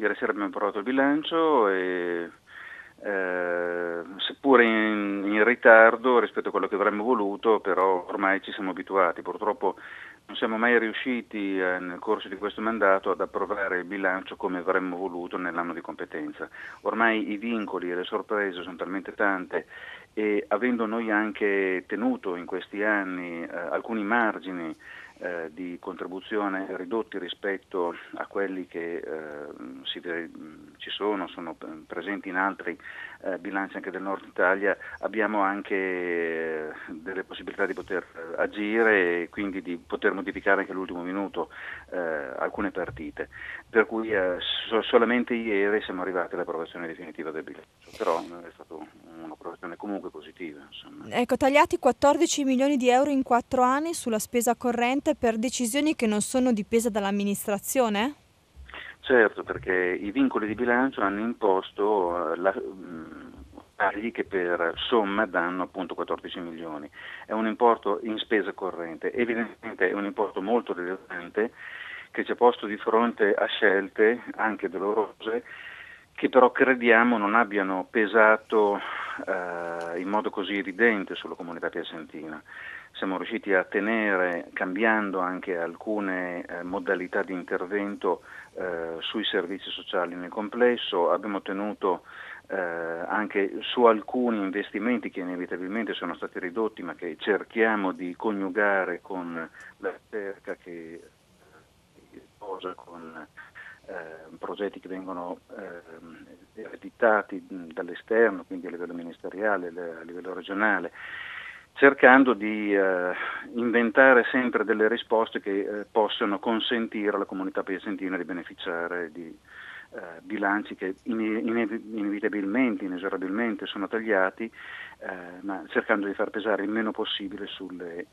ieri sera abbiamo approvato il bilancio e seppure in ritardo rispetto a quello che avremmo voluto, però ormai ci siamo abituati. Purtroppo non siamo mai riusciti nel corso di questo mandato ad approvare il bilancio come avremmo voluto nell'anno di competenza. Ormai i vincoli e le sorprese sono talmente tante e avendo noi anche tenuto in questi anni alcuni margini di contribuzione ridotti rispetto a quelli che sono presenti in altri bilanci anche del nord Italia, abbiamo anche delle possibilità di poter agire e quindi di poter modificare anche all'ultimo minuto alcune partite, per cui solamente ieri siamo arrivati all'approvazione definitiva del bilancio, però è stata un'approvazione comunque positiva, insomma. Ecco, tagliati 14 milioni di euro in 4 anni sulla spesa corrente per decisioni che non sono dipese dall'amministrazione? Certo, perché i vincoli di bilancio hanno imposto tagli che per somma danno appunto 14 milioni. È un importo in spesa corrente, evidentemente è un importo molto rilevante che ci ha posto di fronte a scelte anche dolorose che però crediamo non abbiano pesato in modo così evidente sulla comunità piacentina. Siamo riusciti a tenere, cambiando anche alcune modalità di intervento sui servizi sociali nel complesso, abbiamo tenuto anche su alcuni investimenti che inevitabilmente sono stati ridotti ma che cerchiamo di coniugare con la ricerca che sposa con progetti che vengono ereditati dall'esterno, quindi a livello ministeriale, a livello regionale, cercando di inventare sempre delle risposte che possano consentire alla comunità piacentina di beneficiare di bilanci che inevitabilmente, inesorabilmente sono tagliati, ma cercando di far pesare il meno possibile sulle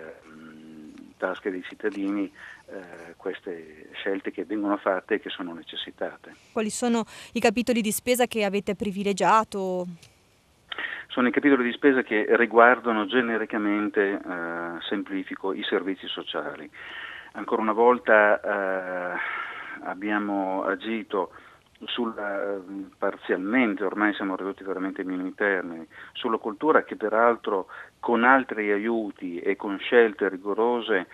tasche dei cittadini queste scelte che vengono fatte e che sono necessitate. Quali sono i capitoli di spesa che avete privilegiato? Sono i capitoli di spesa che riguardano genericamente, semplifico, i servizi sociali. Ancora una volta abbiamo agito parzialmente, ormai siamo ridotti veramente ai minimi termini, sulla cultura che peraltro con altri aiuti e con scelte rigorose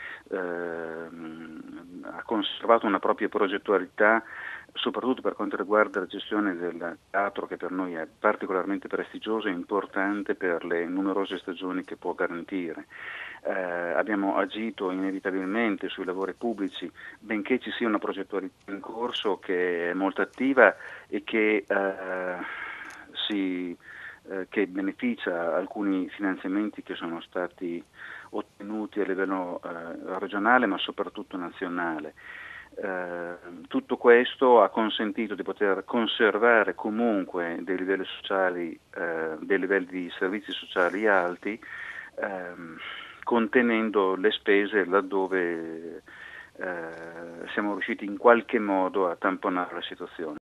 ha conservato una propria progettualità, soprattutto per quanto riguarda la gestione del teatro, che per noi è particolarmente prestigioso e importante per le numerose stagioni che può garantire. Abbiamo agito inevitabilmente sui lavori pubblici, benché ci sia una progettualità in corso che è molto attiva e che beneficia alcuni finanziamenti che sono stati ottenuti a livello regionale ma soprattutto nazionale. Tutto questo ha consentito di poter conservare comunque dei livelli sociali, dei livelli di servizi sociali alti, contenendo le spese laddove siamo riusciti in qualche modo a tamponare la situazione.